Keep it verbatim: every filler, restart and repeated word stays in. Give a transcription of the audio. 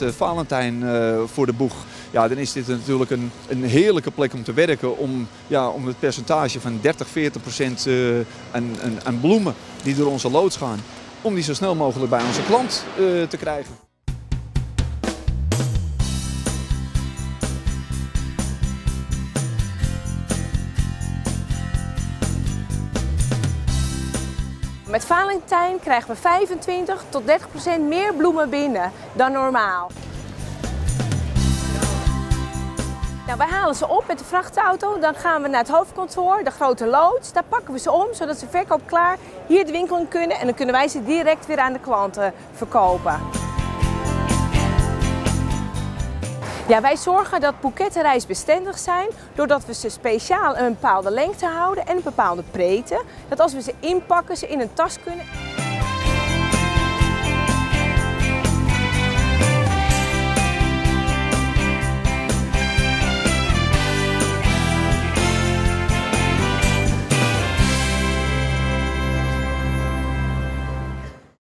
uh, Valentijn uh, voor de boeg. Ja, dan is dit natuurlijk een, een heerlijke plek om te werken. Om, ja, om het percentage van dertig, veertig procent uh, aan, aan, aan bloemen die door onze loods gaan. Om die zo snel mogelijk bij onze klant uh, te krijgen. Met Valentijn krijgen we vijfentwintig tot dertig procent meer bloemen binnen dan normaal. Nou, wij halen ze op met de vrachtauto, dan gaan we naar het hoofdkantoor, de grote loods. Daar pakken we ze om, zodat ze verkoopklaar hier de winkel in kunnen en dan kunnen wij ze direct weer aan de klanten verkopen. Ja, wij zorgen dat boeketten reisbestendig zijn doordat we ze speciaal een bepaalde lengte houden en een bepaalde breedte. Dat als we ze inpakken, ze in een tas kunnen.